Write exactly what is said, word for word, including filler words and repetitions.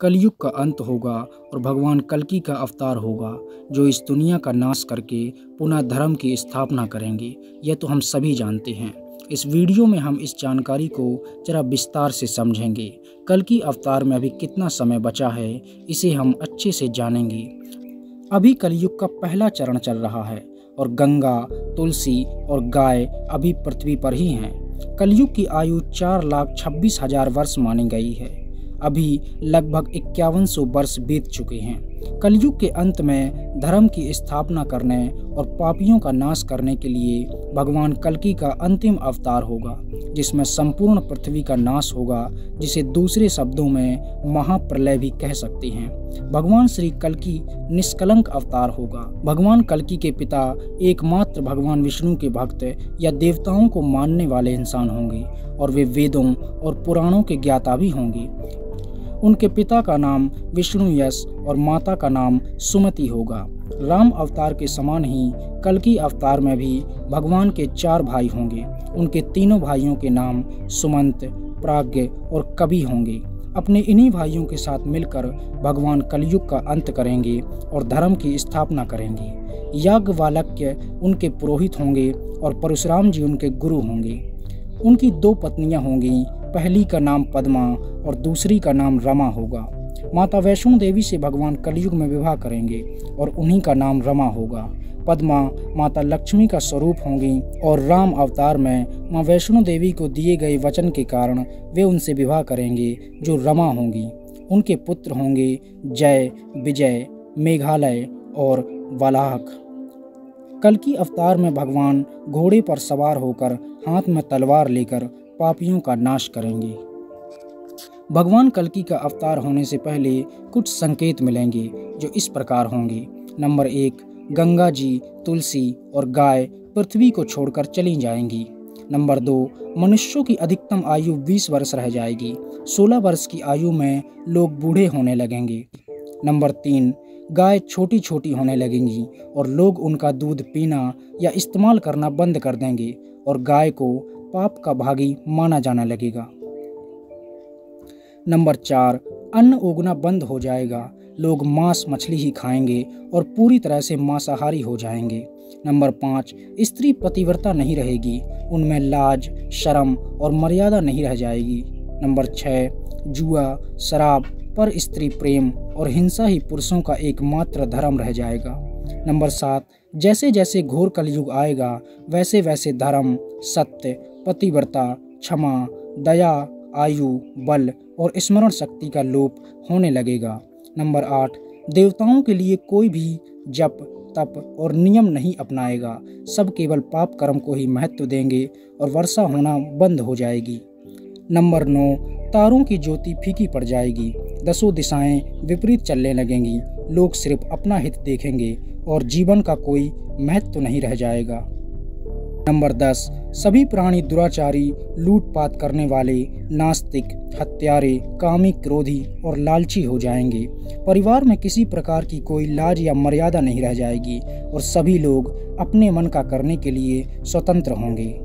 कलयुग का अंत होगा और भगवान कल्कि का अवतार होगा जो इस दुनिया का नाश करके पुनः धर्म की स्थापना करेंगे। यह तो हम सभी जानते हैं। इस वीडियो में हम इस जानकारी को जरा विस्तार से समझेंगे। कल्कि अवतार में अभी कितना समय बचा है, इसे हम अच्छे से जानेंगे। अभी कलयुग का पहला चरण चल रहा है और गंगा, तुलसी और गाय अभी पृथ्वी पर ही हैं। कलयुग की आयु चार लाख छब्बीस हजार वर्ष मानी गई है। अभी लगभग इक्यावन सौ वर्ष बीत चुके हैं। कलयुग के अंत में धर्म की स्थापना करने और पापियों का नाश करने के लिए भगवान कल्कि का अंतिम अवतार होगा, जिसमें संपूर्ण पृथ्वी का नाश होगा, जिसे दूसरे शब्दों में महाप्रलय भी कह सकते हैं। भगवान श्री कल्कि निष्कलंक अवतार होगा। भगवान कल्कि के पिता एकमात्र भगवान विष्णु के भक्त या देवताओं को मानने वाले इंसान होंगे और वे वेदों और पुराणों के ज्ञाता भी होंगे। उनके पिता का नाम विष्णु यश और माता का नाम सुमति होगा। राम अवतार के समान ही कल्कि अवतार में भी भगवान के चार भाई होंगे। उनके तीनों भाइयों के नाम सुमंत, प्राज्ञ और कवि होंगे। अपने इन्हीं भाइयों के साथ मिलकर भगवान कलयुग का अंत करेंगे और धर्म की स्थापना करेंगे। याज्ञवल्क्य उनके पुरोहित होंगे और परशुराम जी उनके गुरु होंगे। उनकी दो पत्नियां होंगी, पहली का नाम पद्मा और दूसरी का नाम रमा होगा। माता वैष्णो देवी से भगवान कलयुग में विवाह करेंगे और उन्हीं का नाम रमा होगा। पद्मा माता लक्ष्मी का स्वरूप होंगी और राम अवतार में माँ वैष्णो देवी को दिए गए वचन के कारण वे उनसे विवाह करेंगे, जो रमा होंगी। उनके पुत्र होंगे जय, विजय, मेघालय और वलाहक। कल्कि अवतार में भगवान घोड़े पर सवार होकर हाथ में तलवार लेकर पापियों का नाश करेंगे। भगवान कल्कि का अवतार होने से पहले कुछ संकेत मिलेंगे जो इस प्रकार होंगे। नंबर एक, गंगा जी, तुलसी और गाय पृथ्वी को छोड़कर चली जाएंगी। नंबर दो, मनुष्यों की अधिकतम आयु बीस वर्ष रह जाएगी। सोलह वर्ष की आयु में लोग बूढ़े होने लगेंगे। नंबर तीन, गाय छोटी छोटी होने लगेंगी और लोग उनका दूध पीना या इस्तेमाल करना बंद कर देंगे और गाय को पाप का भागी माना जाने लगेगा। नंबर चार, अन्न उगना बंद हो जाएगा। लोग मांस मछली ही खाएंगे और पूरी तरह से मांसाहारी हो जाएंगे। नंबर पाँच, स्त्री पतिव्रता नहीं रहेगी। उनमें लाज, शर्म और मर्यादा नहीं रह जाएगी। नंबर छः, जुआ, शराब, पर स्त्री प्रेम और हिंसा ही पुरुषों का एकमात्र धर्म रह जाएगा। नंबर सात, जैसे जैसे घोर कलयुग आएगा वैसे वैसे धर्म, सत्य, पतिव्रता, क्षमा, दया, आयु, बल और स्मरण शक्ति का लोप होने लगेगा। नंबर आठ, देवताओं के लिए कोई भी जप, तप और नियम नहीं अपनाएगा। सब केवल पाप कर्म को ही महत्व देंगे और वर्षा होना बंद हो जाएगी। नंबर नौ, तारों की ज्योति फीकी पड़ जाएगी। दसों दिशाएं विपरीत चलने लगेंगी। लोग सिर्फ अपना हित देखेंगे और जीवन का कोई महत्व नहीं रह जाएगा। नंबर दस, सभी प्राणी दुराचारी, लूटपाट करने वाले, नास्तिक, हत्यारे, कामी, क्रोधी और लालची हो जाएंगे। परिवार में किसी प्रकार की कोई लाज या मर्यादा नहीं रह जाएगी और सभी लोग अपने मन का करने के लिए स्वतंत्र होंगे।